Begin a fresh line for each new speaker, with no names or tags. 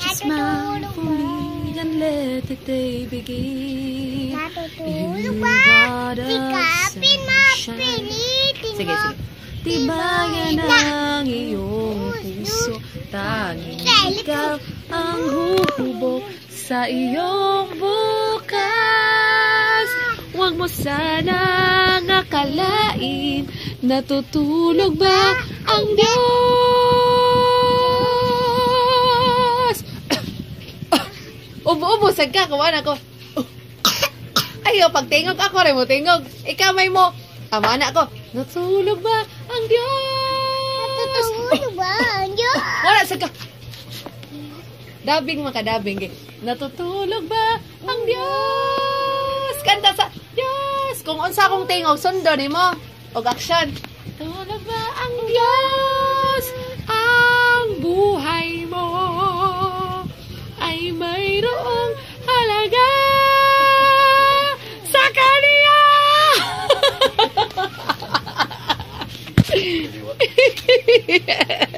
Smile for me and let the day begin.
Natutulog ba? Sikapin mo, pilitin
Sige,
mo.
sige. Tibayan ang iyong puso. Tanging ikaw ang huhubog sa iyong bukas. Huwag mo sanang akalain, natutulog ba ang Diyos? Ubo-ubusag ka, kuwan ako. Ayaw, pagtingog ako, rin mo tingog. Ikamay mo. Ama na ako. Natulog ba ang Diyos?
Natutulog ba ang Diyos?
Wala, sag ka. Dabing makadabing. Natutulog ba ang Diyos? Kanta sa Diyos. Kung unsa akong tingog, sundo ni mo. Og action. Natutulog ba ang Diyos? Ang buhay mo ay mayroong halaga sa Kanya. Yeah.